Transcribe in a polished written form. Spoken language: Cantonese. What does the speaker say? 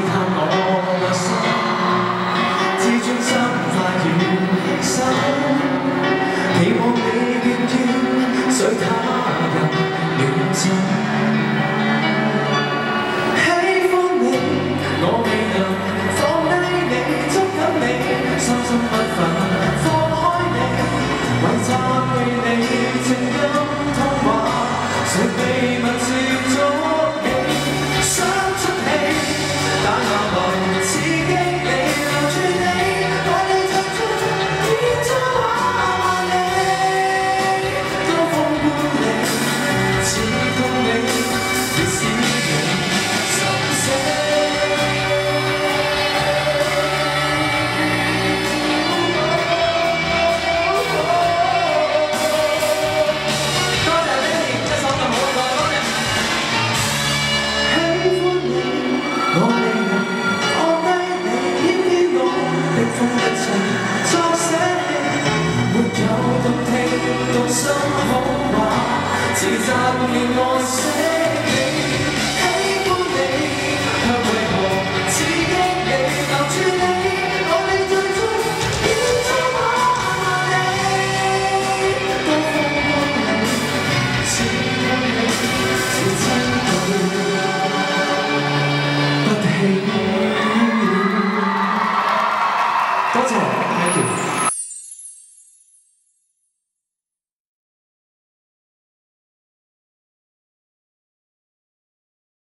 探我內心，知專心快與犧牲，期望你決要隨他人戀親。喜歡你，我未能放低你，捉緊你，深深不忿放開你，為責備你情感通話，誰秘密接觸你，想出戲，但下來刺激你，留住你，愛你就像天真話你，多放過你，似痛你，越使你心死。我未能放低你，偏偏我的風一切作捨棄，沒有動聽動心好話，自責令我死你。喜歡你，卻為何刺激你，留住你，愛你最終要將我你，多放過你，似愛你，似親愛。多謝，thank you。